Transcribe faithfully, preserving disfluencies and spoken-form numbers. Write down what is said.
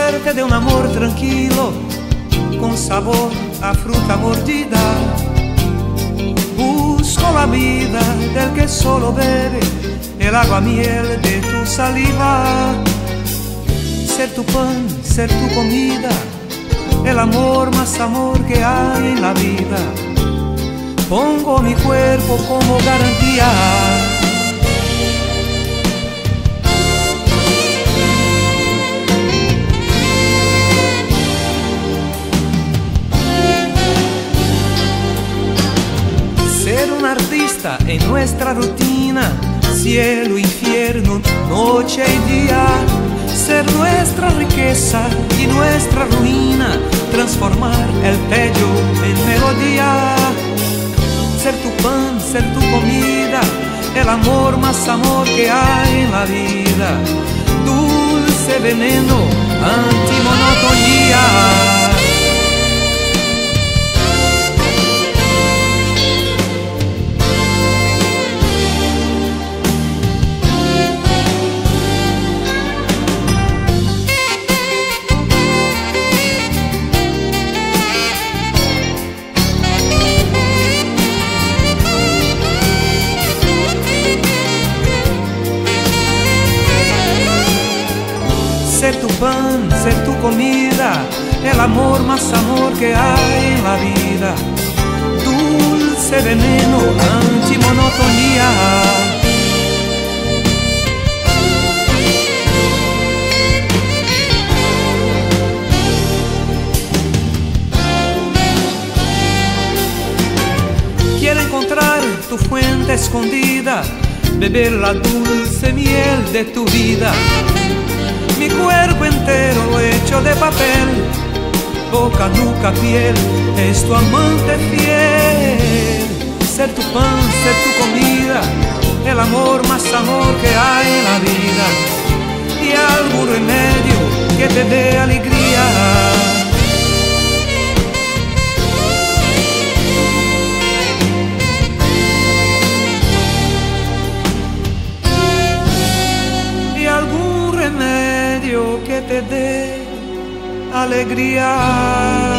suerte de un amor tranquilo, con sabor a fruta mordida. Busco la vida del que solo bebe el agua miel de tu saliva. Ser tu pan, ser tu comida, el amor más amor que hay en la vida. Pongo mi cuerpo como garantía. Ser un artista en nuestra rutina, cielo, infierno, noche y día. Ser nuestra riqueza y nuestra ruina, transformar el tedio en melodía. Ser tu pan, ser tu comida, el amor más amor que hay en la vida. Dulce veneno, antimonotonía. Ser tu pan, ser tu comida, el amor más amor que hay en la vida. Dulce veneno, antimonotonía. Quiero encontrar tu fuente escondida, beber la dulce miel de tu vida. Mi cuerpo entero hecho de papel, boca, nuca, piel, es tu amante fiel. Ser tu pan, ser tu comida, el amor más amor que hay en la vida. Y algún remedio que te dé alegría. Que te dé alegría.